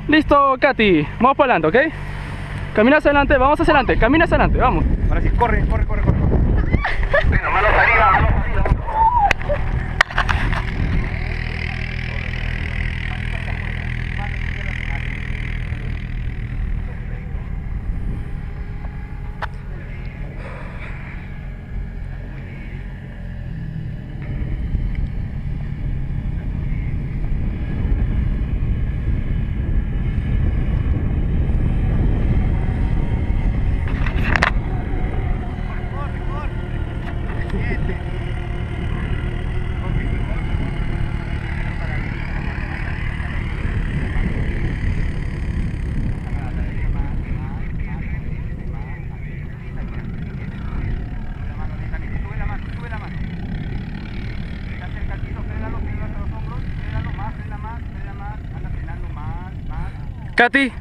Listo, Katy. Vamos para adelante, ¿ok? Camina hacia adelante, vamos hacia adelante. Camina hacia adelante, vamos. Ahora sí, corre. Bueno, manos arriba. Katy.